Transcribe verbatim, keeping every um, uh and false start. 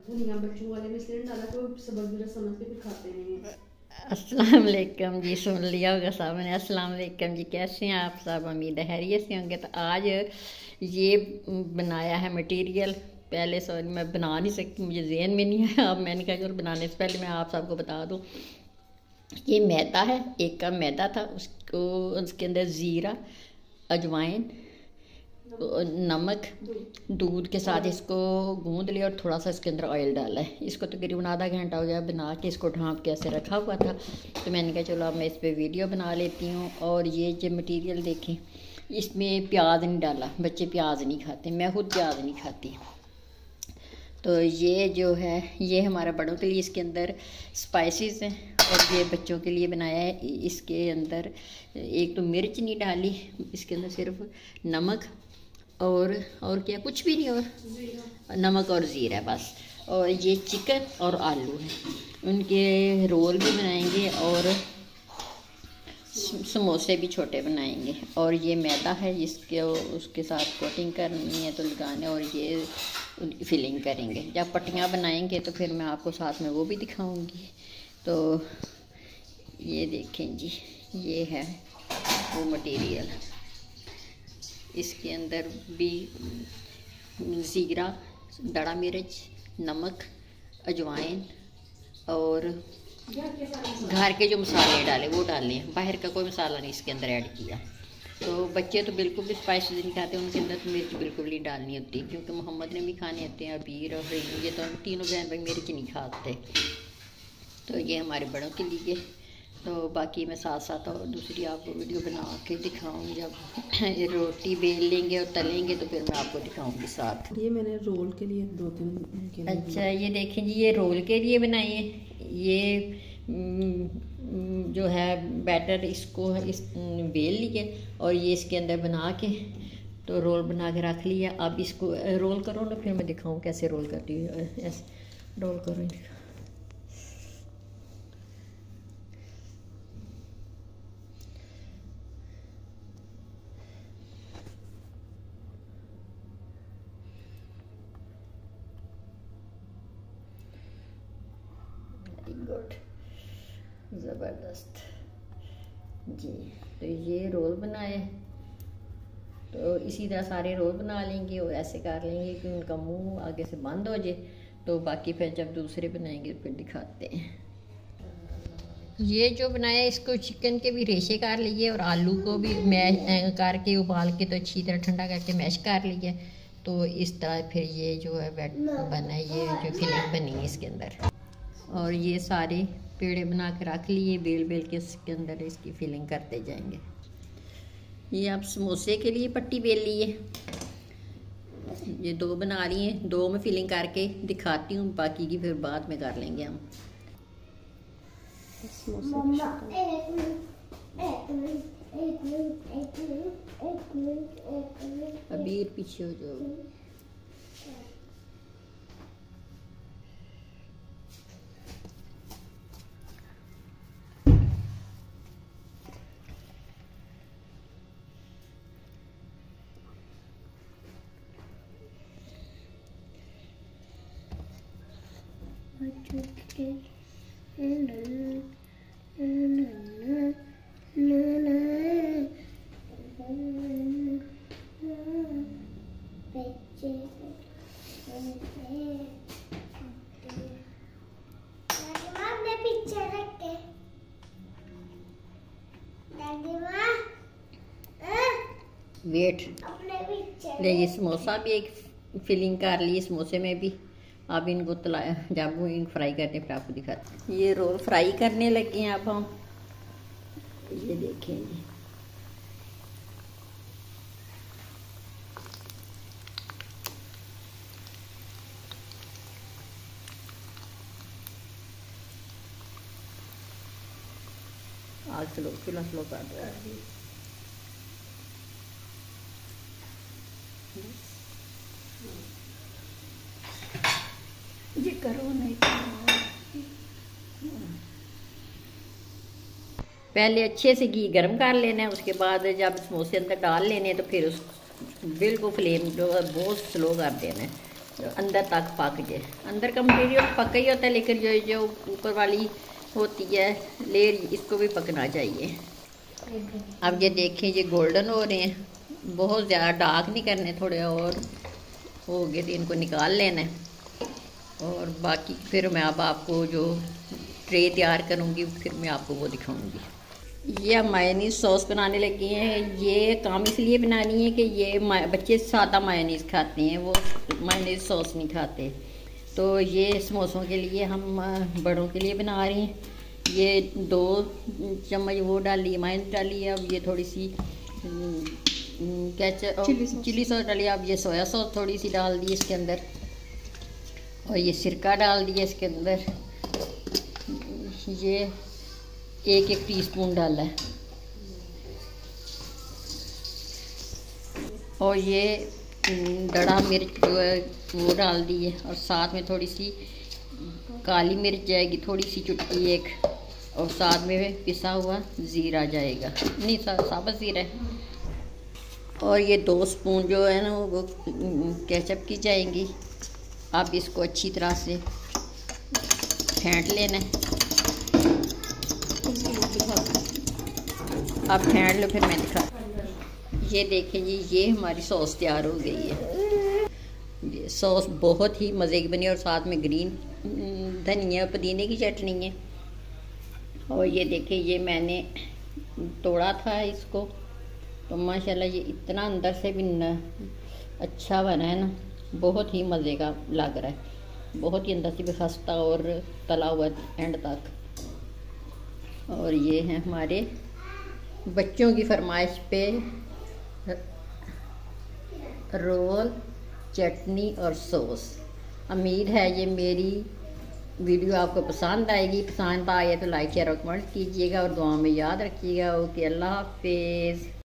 धनिया बच्चों वाले में इसलिए डाला तो सबक जरा समझ के फिर खाते नहीं है। अस्सलाम वालेकुम जी, सुन लिया होगा साहब ने। अस्सलाम वालेकुम जी, कैसे हैं आप सब? उम्मीद है खैरियत से होंगे। तो आज ये बनाया है मटेरियल। पहले सॉरी मैं बना नहीं सकती, मुझे ज़हन में नहीं है। अब मैंने कहा चलो बनाने से पहले मैं आप सबको बता दूँ। ये मैदा है, एक कप मैदा था, उसको उसके अंदर ज़ीरा, अजवाइन, नमक, दूध के साथ इसको गूंद लिया और थोड़ा सा इसके अंदर ऑयल डाला है। इसको तकरीबन आधा घंटा हो गया बना के, इसको ढाँप के ऐसे रखा हुआ था। तो मैंने कहा चलो अब मैं इस पर वीडियो बना लेती हूँ। और ये जो मटेरियल देखें, इसमें प्याज नहीं डाला, बच्चे प्याज नहीं खाते, मैं खुद प्याज नहीं खाती। तो ये जो है ये हमारा बड़ों के लिए इसके अंदर स्पाइसेस हैं, और ये बच्चों के लिए बनाया है। इसके अंदर एक तो मिर्च नहीं डाली, इसके अंदर सिर्फ नमक और और क्या, कुछ भी नहीं, और नमक और ज़ीरा बस। और ये चिकन और आलू है, उनके रोल भी बनाएंगे और समोसे भी छोटे बनाएंगे। और ये मैदा है जिसके उसके साथ कोटिंग करनी है तो लगाने, और ये फिलिंग करेंगे। जब पट्टियाँ बनाएंगे तो फिर मैं आपको साथ में वो भी दिखाऊंगी। तो ये देखें जी, ये है वो मटेरियल। इसके अंदर भी ज़ीरा, दड़ा मिर्च, नमक, अजवाइन और घर के जो मसाले डाले वो डालने हैं, बाहर का कोई मसाला नहीं इसके अंदर ऐड किया। तो बच्चे तो बिल्कुल भी स्पाइसी नहीं खाते, उनके अंदर तो मिर्च बिल्कुल नहीं डालनी होती, क्योंकि मोहम्मद ने भी खाने होते हैं, अबीर और रीनू, ये तो हम तीनों बहन भाई मिर्च नहीं खाते। तो ये हमारे बड़ों के लिए। तो बाकी मैं साथ साथ और दूसरी आपको वीडियो बना के दिखाऊंगी। जब रोटी बेल लेंगे और तलेंगे तो फिर मैं आपको दिखाऊंगी साथ। ये मैंने रोल के लिए दो तीन के लिए अच्छा, ये देखें जी, ये रोल के लिए बनाई है। ये जो है बैटर, इसको इस बेल लिए और ये इसके अंदर बना के तो रोल बना के रख लिया। अब इसको रोल करो ना, फिर मैं दिखाऊँ कैसे रोल करती हूँ। ऐसे रोल करो। गुड, ज़बरदस्त जी। तो ये रोल बनाए, तो इसी तरह सारे रोल बना लेंगे और ऐसे कर लेंगे कि उनका मुंह आगे से बंद हो जाए। तो बाकी फिर जब दूसरे बनाएंगे फिर दिखाते हैं। ये जो बनाया, इसको चिकन के भी रेशे कर लिए और आलू को भी मैश करके उबाल के तो अच्छी तरह ठंडा करके मैश कर लिया। तो इस तरह फिर ये जो है बैट बना है, ये जो फिलिंग बनी है इसके अंदर। और ये सारे पेड़े बना के रख लिए, बेल बेल के इसके अंदर इसकी फिलिंग करते जाएंगे। ये आप समोसे के लिए पट्टी बेल ली है, ये दो बना रही हैं, दो में फिलिंग करके दिखाती हूँ, बाकी की फिर बाद में कर लेंगे हम। अबीर पीछे हो जाओ। वेट ले, ये समोसा भी एक फिलिंग कर ली समोसे में भी। अब इनको तलाया, जब वो इन फ्राई करते फिर आपको दिखाते हैं। ये रोल फ्राई करने लगे हैं अब हम। ये देखें जी, आग स्लो चूल्हा स्लो कर दो। ये करो नहीं पहले अच्छे से घी गर्म कर लेना है, उसके बाद जब समोसे अंदर डाल लेने तो फिर उस बिल्कुल फ्लेम जो है बहुत स्लो कर देना है। अंदर तक पक जाए। अंदर का मटीरियल पका ही होता है, लेकिन जो जो ऊपर वाली होती है लेयर, इसको भी पकना चाहिए। अब ये देखें, ये गोल्डन हो रहे हैं, बहुत ज़्यादा डार्क नहीं करने, थोड़े और हो गए तो इनको निकाल लेना है। और बाकी फिर मैं अब आपको जो ट्रे तैयार करूँगी फिर मैं आपको वो दिखाऊँगी। ये हम मायोनीज़ सॉस बनाने लगे हैं। ये काम इसलिए बनानी है कि ये बच्चे सादा मायोनीज़ खाते हैं, वो मायोनीज़ सॉस नहीं खाते। तो ये समोसों के लिए हम बड़ों के लिए बना रहे हैं। ये दो चम्मच वो डाली, मायोनीज़ डाली है। अब ये थोड़ी सी केचप चिली सॉस डाली। अब ये सोया सॉस थोड़ी सी डाल दी इसके अंदर, और ये सिरका डाल दिया इसके अंदर। ये एक एक टीस्पून डाला है, और ये दड़ा मिर्च जो है वो डाल दी है, और साथ में थोड़ी सी काली मिर्च जाएगी, थोड़ी सी चुटकी एक, और साथ में पिसा हुआ ज़ीरा जाएगा, नहीं साबुत ज़ीरा है। और ये दो स्पून जो है ना वो केचप की जाएंगी। अब इसको अच्छी तरह से फेंट लेना है। अब फेंट लो, फिर मैं दिखा। ये देखें जी, ये हमारी सॉस तैयार हो गई है। ये सॉस बहुत ही मज़े की बनी, और साथ में ग्रीन धनिया पुदीने की चटनी है। और ये देखें, ये मैंने तोड़ा था इसको, तो माशाल्लाह ये इतना अंदर से भी न अच्छा बना है ना, बहुत ही मज़े का लग रहा है, बहुत ही अंदर से भी खस्ता और तला हुआ एंड तक। और ये हैं हमारे बच्चों की फरमाइश पे रोल, चटनी और सॉस। उम्मीद है ये मेरी वीडियो आपको पसंद आएगी। पसंद आए तो लाइक शेयर और कमेंट कीजिएगा, और दुआ में याद रखिएगा। ओके, अल्लाह हाफिज़।